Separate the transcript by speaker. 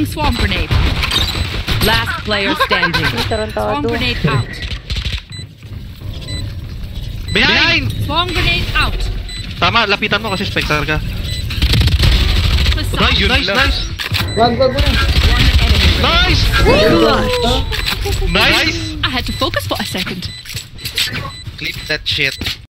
Speaker 1: Swarm grenade. Last player standing. Swarm grenade out.
Speaker 2: Behind!
Speaker 1: Swarm grenade out.
Speaker 2: Tama, lapitan mo kasi Spectre ka.
Speaker 1: Nice,
Speaker 2: nice!
Speaker 3: Wag.
Speaker 1: One enemy.
Speaker 2: Nice!
Speaker 1: Clutch.
Speaker 2: Nice!
Speaker 1: I had to focus for a second.
Speaker 2: Clip that shit.